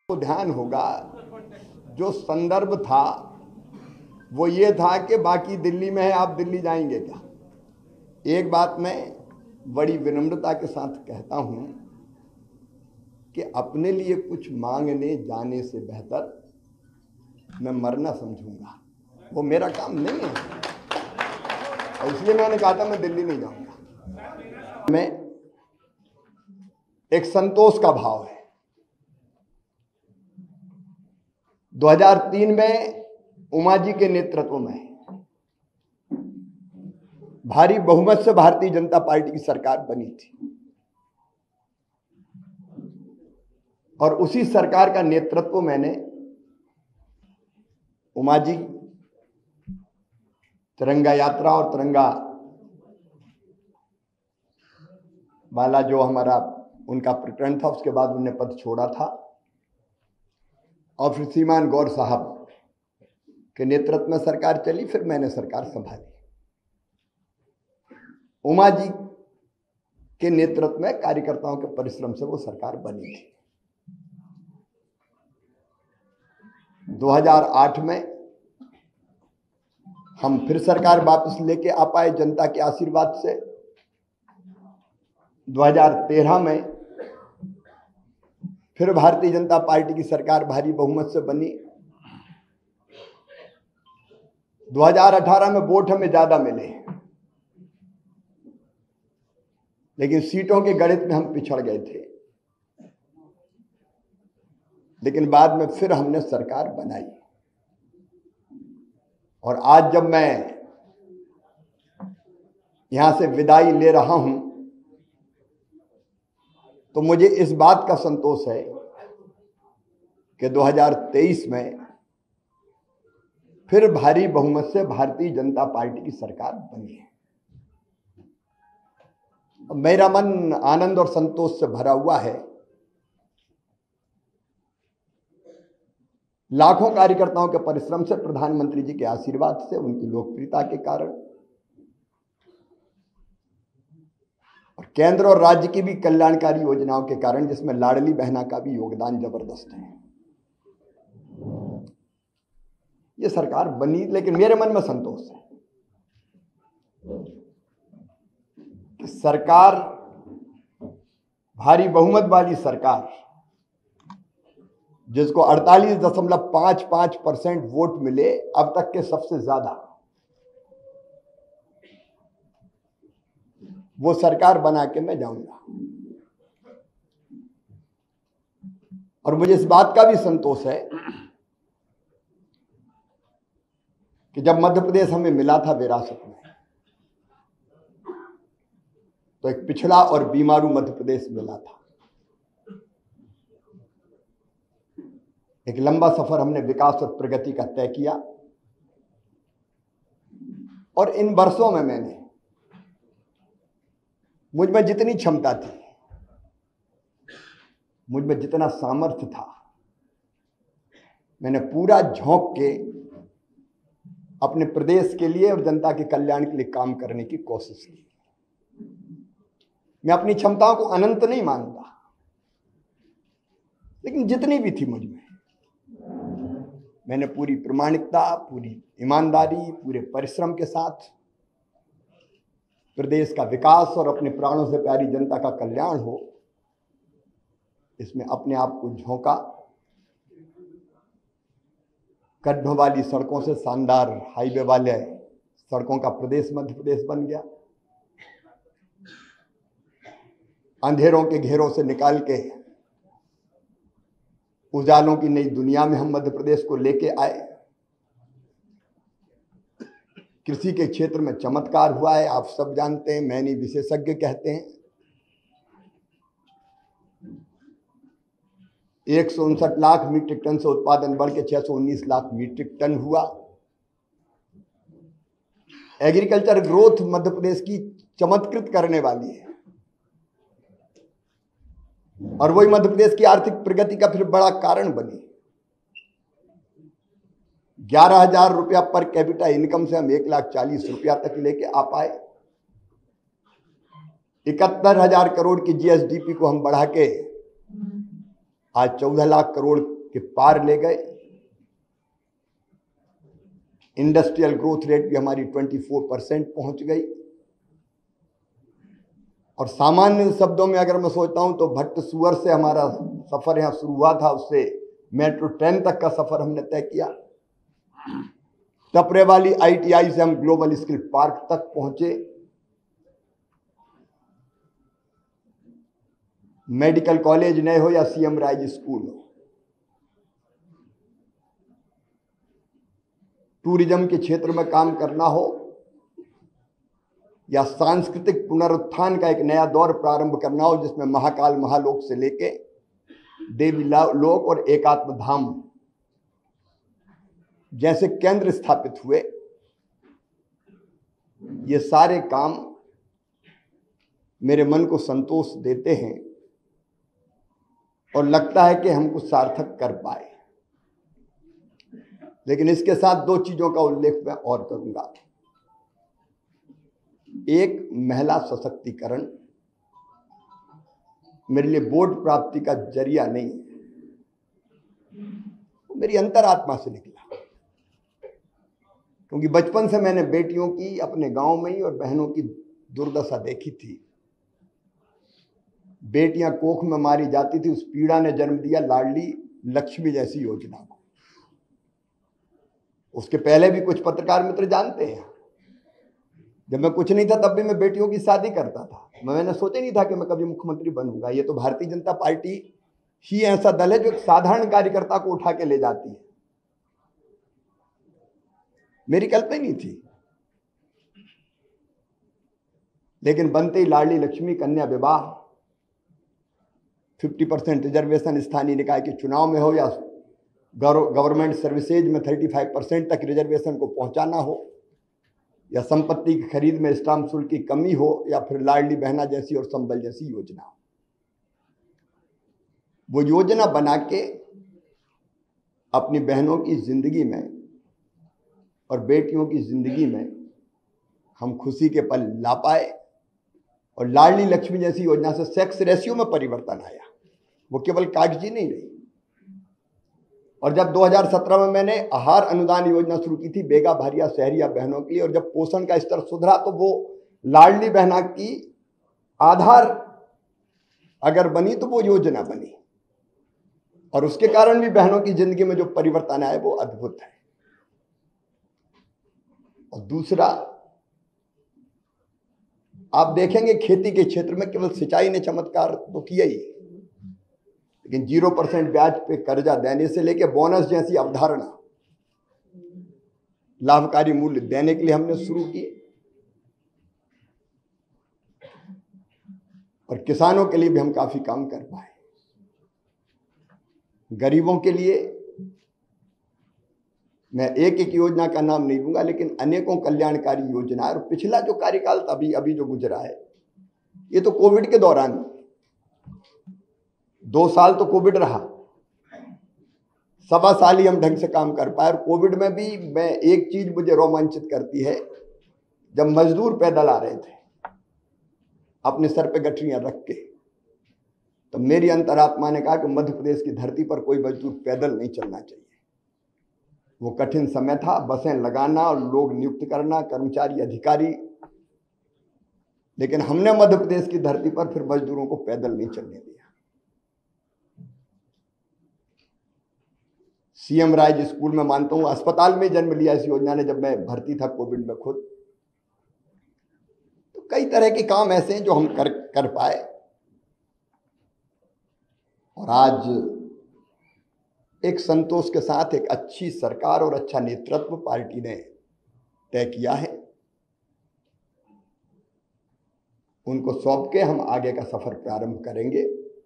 को ध्यान होगा जो संदर्भ था वो ये था कि बाकी दिल्ली में है, आप दिल्ली जाएंगे क्या। एक बात मैं बड़ी विनम्रता के साथ कहता हूं कि अपने लिए कुछ मांगने जाने से बेहतर मैं मरना समझूंगा, वो मेरा काम नहीं है। और इसलिए मैंने कहा था मैं दिल्ली नहीं जाऊंगा। मैं एक संतोष का भाव है। 2003 में उमा जी के नेतृत्व में भारी बहुमत से भारतीय जनता पार्टी की सरकार बनी थी और उसी सरकार का नेतृत्व मैंने उमा जी तिरंगा यात्रा और तिरंगा वाला जो हमारा उनका प्रकरण था, उसके बाद उन्होंने पद छोड़ा था और फिर श्रीमान गौर साहब के नेतृत्व में सरकार चली, फिर मैंने सरकार संभाली। उमा जी के नेतृत्व में कार्यकर्ताओं के परिश्रम से वो सरकार बनी थी। 2008 में हम फिर सरकार वापस लेके आ पाए जनता के आशीर्वाद से। 2013 में फिर भारतीय जनता पार्टी की सरकार भारी बहुमत से बनी। 2018 में वोट हमें ज्यादा मिले, लेकिन सीटों के गणित में हम पिछड़ गए थे। लेकिन बाद में फिर हमने सरकार बनाई और आज जब मैं यहां से विदाई ले रहा हूं तो मुझे इस बात का संतोष है कि 2023 में फिर भारी बहुमत से भारतीय जनता पार्टी की सरकार बनी है। मेरा मन आनंद और संतोष से भरा हुआ है। लाखों कार्यकर्ताओं के परिश्रम से, प्रधानमंत्री जी के आशीर्वाद से, उनकी लोकप्रियता के कारण और केंद्र और राज्य की भी कल्याणकारी योजनाओं के कारण, जिसमें लाडली बहना का भी योगदान जबरदस्त है, ये सरकार बनी। लेकिन मेरे मन में संतोष है कि सरकार, भारी बहुमत वाली सरकार, जिसको 48.55% वोट मिले, अब तक के सबसे ज्यादा, वो सरकार बना के मैं जाऊंगा। और मुझे इस बात का भी संतोष है कि जब मध्य प्रदेश हमें मिला था विरासत में, तो एक पिछड़ा और बीमारू मध्य प्रदेश मिला था। एक लंबा सफर हमने विकास और प्रगति का तय किया और इन वर्षों में मैंने, मुझ में जितनी क्षमता थी, मुझ में जितना सामर्थ्य था, मैंने पूरा झोंक के अपने प्रदेश के लिए और जनता के कल्याण के लिए काम करने की कोशिश की। मैं अपनी क्षमताओं को अनंत नहीं मानता, लेकिन जितनी भी थी मुझ में, मैंने पूरी प्रामाणिकता, पूरी ईमानदारी, पूरे परिश्रम के साथ प्रदेश का विकास और अपने प्राणों से प्यारी जनता का कल्याण हो, इसमें अपने आप को झोंका। गड्ढों वाली सड़कों से शानदार हाईवे वाले सड़कों का प्रदेश मध्य प्रदेश बन गया। अंधेरों के घेरों से निकाल के उजालों की नई दुनिया में हम मध्य प्रदेश को लेके आए। कृषि के क्षेत्र में चमत्कार हुआ है, आप सब जानते हैं, मैं नहीं, विशेषज्ञ कहते हैं। 159 लाख मीट्रिक टन से उत्पादन बढ़ के 619 लाख मीट्रिक टन हुआ। एग्रीकल्चर ग्रोथ मध्य प्रदेश की चमत्कृत करने वाली है और वही मध्य प्रदेश की आर्थिक प्रगति का फिर बड़ा कारण बनी। 11,000 रुपया पर कैपिटा इनकम से हम 1,40,000 रुपया तक लेके आ पाए। 71,000 करोड़ की जीएसडीपी को हम बढ़ा के आज 14 लाख करोड़ के पार ले गए। इंडस्ट्रियल ग्रोथ रेट भी हमारी 24% पहुंच गई। और सामान्य शब्दों में अगर मैं सोचता हूं तो भट्ट सुअर से हमारा सफर यहां शुरू हुआ था, उससे मेट्रो ट्रेन तक का सफर हमने तय किया। टपरे वाली ITI से हम ग्लोबल स्किल पार्क तक पहुंचे। मेडिकल कॉलेज नए हो या CM राइज स्कूल हो, टूरिज्म के क्षेत्र में काम करना हो या सांस्कृतिक पुनरुत्थान का एक नया दौर प्रारंभ करना हो, जिसमें महाकाल महालोक से लेके देवी लोक और एकात्म धाम जैसे केंद्र स्थापित हुए, ये सारे काम मेरे मन को संतोष देते हैं और लगता है कि हम कुछ सार्थक कर पाए। लेकिन इसके साथ दो चीजों का उल्लेख मैं और करूंगा। एक, महिला सशक्तिकरण मेरे लिए वोट प्राप्ति का जरिया नहीं, मेरी अंतरात्मा से निकला। क्योंकि बचपन से मैंने बेटियों की अपने गांव में ही और बहनों की दुर्दशा देखी थी। बेटियां कोख में मारी जाती थी, उस पीड़ा ने जन्म दिया लाडली लक्ष्मी जैसी योजना को। उसके पहले भी कुछ पत्रकार मित्र जानते हैं, जब मैं कुछ नहीं था तब भी मैं बेटियों की शादी करता था। मैंने सोचा नहीं था कि मैं कभी मुख्यमंत्री बनूंगा। ये तो भारतीय जनता पार्टी ही ऐसा दल है जो एक साधारण कार्यकर्ता को उठा के ले जाती है। मेरी कल्पना नहीं थी। लेकिन बनते ही लाडली लक्ष्मी, कन्या विवाह, 50% रिजर्वेशन स्थानीय निकाय के चुनाव में हो या गवर्नमेंट सर्विसेज में 35% तक रिजर्वेशन को पहुंचाना हो, या संपत्ति की खरीद में स्टाम्प शुल्क की कमी हो, या फिर लाडली बहना जैसी और संबल जैसी योजना। वो योजना बना के अपनी बहनों की जिंदगी में और बेटियों की जिंदगी में हम खुशी के पल ला पाए। और लाडली लक्ष्मी जैसी योजना से सेक्स रेशियो में परिवर्तन आया, वो केवल कागजी नहीं रही। और जब 2017 में मैंने आहार अनुदान योजना शुरू की थी बेगा भारिया शहरिया बहनों के लिए, और जब पोषण का स्तर सुधरा तो वो लाडली बहना की आधार अगर बनी तो वो योजना बनी। और उसके कारण भी बहनों की जिंदगी में जो परिवर्तन आया वो अद्भुत है। और दूसरा, आप देखेंगे खेती के क्षेत्र में केवल सिंचाई ने चमत्कार तो किया ही, लेकिन 0% ब्याज पे कर्जा देने से लेकर बोनस जैसी अवधारणा लाभकारी मूल्य देने के लिए हमने शुरू की। और किसानों के लिए भी हम काफी काम कर पाए। गरीबों के लिए मैं एक एक योजना का नाम नहीं लूंगा, लेकिन अनेकों कल्याणकारी योजना। और पिछला जो कार्यकाल अभी जो गुजरा है, ये तो कोविड के दौरान 2 साल तो कोविड रहा, 1.25 साल ही हम ढंग से काम कर पाए। और कोविड में भी मैं एक चीज मुझे रोमांचित करती है, जब मजदूर पैदल आ रहे थे अपने सर पे गठरियां रख के, तो मेरी अंतरात्मा ने कहा कि मध्य प्रदेश की धरती पर कोई मजदूर पैदल नहीं चलना चाहिए। वो कठिन समय था, बसें लगाना और लोग नियुक्त करना, कर्मचारी अधिकारी, लेकिन हमने मध्य प्रदेश की धरती पर फिर मजदूरों को पैदल नहीं चलने दिया। CM राइज स्कूल में मानता हूं अस्पताल में जन्म लिया इस योजना ने, जब मैं भर्ती था कोविड में खुद। तो कई तरह के काम ऐसे हैं जो हम कर पाए। और आज एक संतोष के साथ एक अच्छी सरकार और अच्छा नेतृत्व पार्टी ने तय किया है। उनको सौंप के हम आगे का सफर प्रारंभ करेंगे।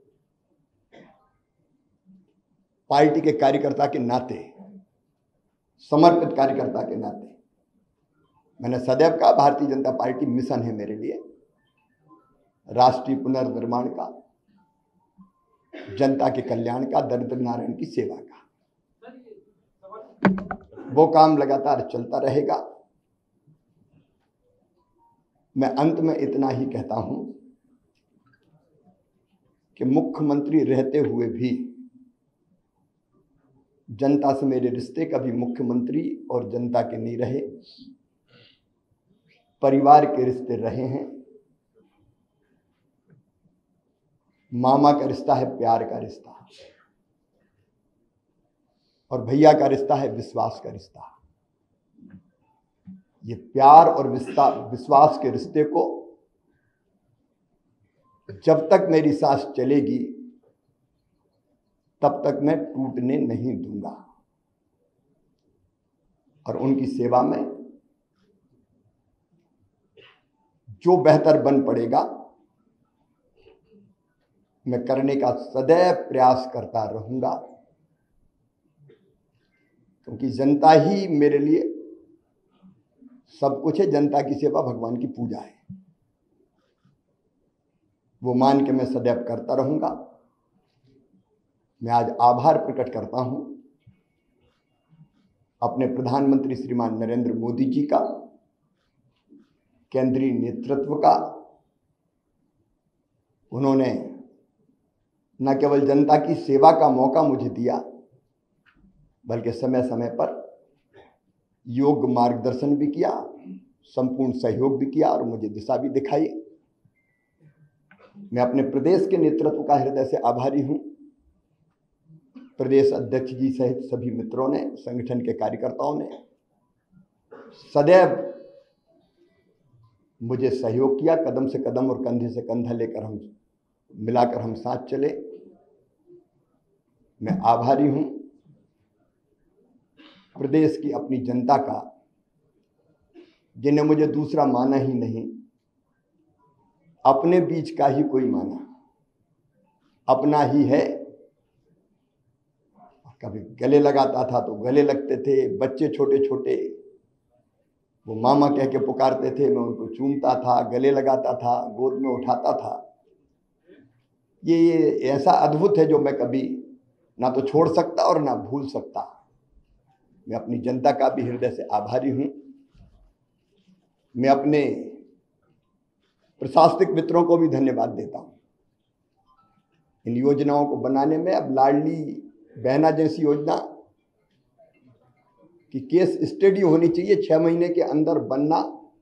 पार्टी के कार्यकर्ता के नाते, समर्पित कार्यकर्ता के नाते, मैंने सदैव कहा भारतीय जनता पार्टी मिशन है मेरे लिए, राष्ट्रीय पुनर्निर्माण का, जनता के कल्याण का, दरिद्र नारायण की सेवा का। वो काम लगातार चलता रहेगा। मैं अंत में इतना ही कहता हूं कि मुख्यमंत्री रहते हुए भी जनता से मेरे रिश्ते कभी मुख्यमंत्री और जनता के नहीं रहे, परिवार के रिश्ते रहे हैं। मामा का रिश्ता है प्यार का रिश्ता, और भैया का रिश्ता है विश्वास का रिश्ता। ये प्यार और विश्वास के रिश्ते को जब तक मेरी सांस चलेगी तब तक मैं टूटने नहीं दूंगा, और उनकी सेवा में जो बेहतर बन पड़ेगा मैं करने का सदैव प्रयास करता रहूंगा, क्योंकि जनता ही मेरे लिए सब कुछ है। जनता की सेवा भगवान की पूजा है, वो मान के मैं सदैव करता रहूंगा। मैं आज आभार प्रकट करता हूं अपने प्रधानमंत्री श्रीमान नरेंद्र मोदी जी का, केंद्रीय नेतृत्व का। उन्होंने न केवल जनता की सेवा का मौका मुझे दिया, बल्कि समय समय पर योग्य मार्गदर्शन भी किया, संपूर्ण सहयोग भी किया और मुझे दिशा भी दिखाई। मैं अपने प्रदेश के नेतृत्व का हृदय से आभारी हूं। प्रदेश अध्यक्ष जी सहित सभी मित्रों ने, संगठन के कार्यकर्ताओं ने सदैव मुझे सहयोग किया। कदम से कदम और कंधे से कंधा लेकर मिलाकर हम साथ चले। मैं आभारी हूं प्रदेश की अपनी जनता का, जिन्हें मुझे दूसरा माना ही नहीं, अपने बीच का ही कोई माना, अपना ही है। कभी गले लगाता था तो गले लगते थे, बच्चे छोटे छोटे वो मामा कह के पुकारते थे, मैं उनको चूमता था, गले लगाता था, गोद में उठाता था। ये ऐसा अद्भुत है जो मैं कभी ना तो छोड़ सकता और ना भूल सकता। मैं अपनी जनता का भी हृदय से आभारी हूं। मैं अपने प्रशासनिक मित्रों को भी धन्यवाद देता हूं इन योजनाओं को बनाने में। अब लाडली बहना जैसी योजना की केस स्टडी होनी चाहिए, 6 महीने के अंदर बनना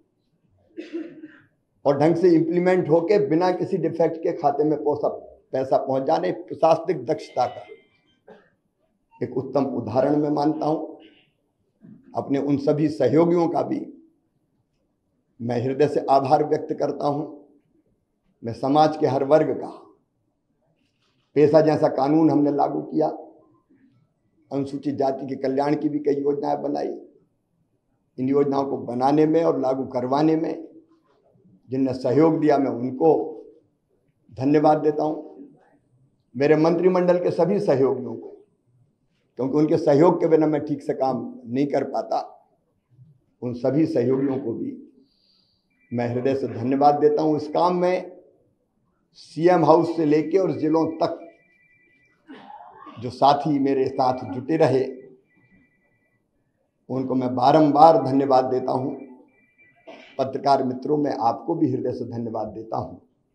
और ढंग से इंप्लीमेंट होके बिना किसी डिफेक्ट के खाते में पैसा पहुंच जाने। प्रशासनिक दक्षता का एक उत्तम उदाहरण मैं मानता हूं। अपने उन सभी सहयोगियों का भी मैं हृदय से आभार व्यक्त करता हूं। मैं समाज के हर वर्ग का, पेशा जैसा कानून हमने लागू किया, अनुसूचित जाति के कल्याण की भी कई योजनाएं बनाई। इन योजनाओं को बनाने में और लागू करवाने में जिनने सहयोग दिया, मैं उनको धन्यवाद देता हूं। मेरे मंत्रिमंडल के सभी सहयोगियों को, क्योंकि उनके सहयोग के बिना मैं ठीक से काम नहीं कर पाता, उन सभी सहयोगियों को भी मैं हृदय से धन्यवाद देता हूं। इस काम में सीएम हाउस से लेके और जिलों तक जो साथी मेरे साथ जुटे रहे, उनको मैं बारंबार धन्यवाद देता हूं। पत्रकार मित्रों, मैं आपको भी हृदय से धन्यवाद देता हूं।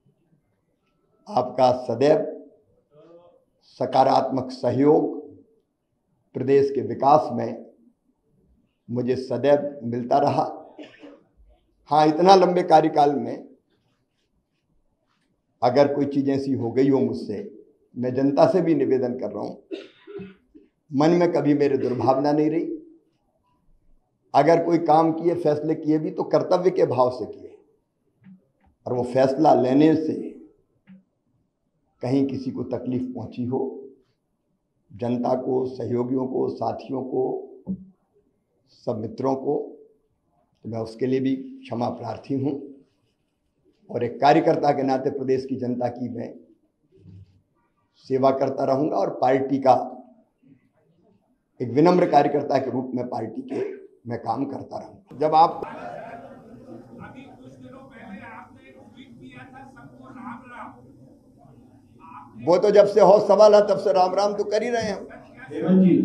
आपका सदैव सकारात्मक सहयोग प्रदेश के विकास में मुझे सदैव मिलता रहा। हाँ, इतना लंबे कार्यकाल में अगर कोई चीज ऐसी हो गई हो मुझसे, मैं जनता से भी निवेदन कर रहा हूं, मन में कभी मेरे दुर्भावना नहीं रही। अगर कोई काम किए, फैसले किए भी तो कर्तव्य के भाव से किए, और वो फैसला लेने से कहीं किसी को तकलीफ पहुंची हो, जनता को, सहयोगियों को, साथियों को, सब मित्रों को, तो मैं उसके लिए भी क्षमा प्रार्थी हूं। और एक कार्यकर्ता के नाते प्रदेश की जनता की मैं सेवा करता रहूंगा, और पार्टी का एक विनम्र कार्यकर्ता के रूप में पार्टी के मैं काम करता रहूंगा। जब आप अभी कुछ दिनों पहले आपने एक ट्वीट किया था, सबको राम राम। वो तो जब से होश सवाल है तब से राम राम तो कर ही रहे हैं हम। हेमंत जी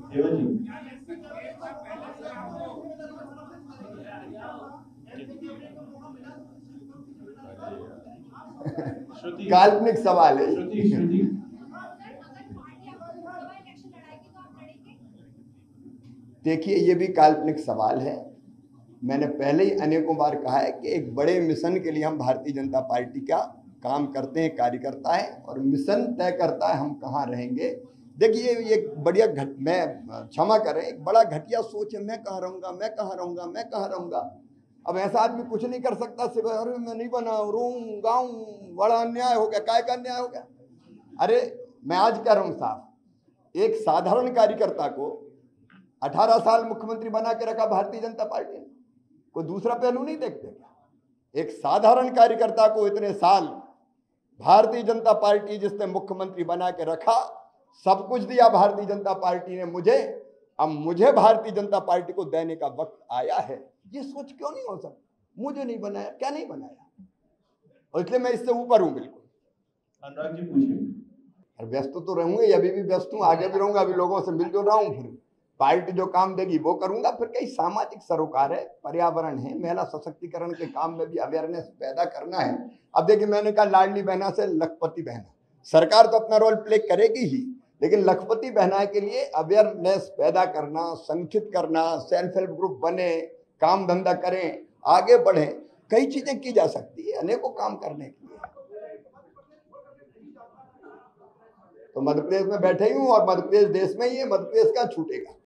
काल्पनिक सवाल है। देखिए, ये भी काल्पनिक सवाल है। मैंने पहले ही अनेकों बार कहा है कि एक बड़े मिशन के लिए हम भारतीय जनता पार्टी का काम करते हैं, कार्यकर्ता है, और मिशन तय करता है हम कहाँ रहेंगे। देखिए, ये बढ़िया मैं क्षमा करें, एक बड़ा घटिया सोच है, मैं कहाँ रहूँगा, मैं कहाँ रहूँगा, मैं कहाँ रहूँगा। अब ऐसा आदमी कुछ नहीं कर सकता, सिर्फ अरे मैं नहीं बना, रहूँ गाऊँ, बड़ा अन्याय हो गया। काय का अन्याय हो गया? अरे मैं आज कह रहा हूँ साहब, एक साधारण कार्यकर्ता को 18 साल मुख्यमंत्री बना के रखा भारतीय जनता पार्टी ने। कोई दूसरा पहलू नहीं देखते क्या? एक साधारण कार्यकर्ता को इतने साल भारतीय जनता पार्टी जिसने मुख्यमंत्री बना के रखा, सब कुछ दिया भारतीय जनता पार्टी ने मुझे, अब मुझे भारतीय जनता पार्टी को देने का वक्त आया है। ये सोच क्यों नहीं हो सकती? मुझे नहीं बनाया, क्या नहीं बनाया? और इसलिए मैं इससे ऊपर हूं बिल्कुल। अनुराग जी पूछिए। और व्यस्त तो रहूंगे, अभी भी व्यस्त हूँ, आगे भी रहूंगा, अभी लोगों से मिल जुल रहा हूँ, फिर पार्टी जो काम देगी वो करूंगा। फिर कई सामाजिक सरोकार है, पर्यावरण है, महिला सशक्तिकरण के काम में भी अवेयरनेस पैदा करना है। अब देखिए, मैंने कहा लाडली बहना से लखपति बहना, सरकार तो अपना रोल प्ले करेगी ही, लेकिन लखपति बहना के लिए अवेयरनेस पैदा करना, संगठित करना, सेल्फ हेल्प ग्रुप बने, काम धंधा करें, आगे बढ़े, कई चीजें की जा सकती है अनेकों काम करने के लिए। तो मध्य प्रदेश में बैठे ही हूँ, और मध्य प्रदेश देश में ही है, मध्य प्रदेश का छूटेगा।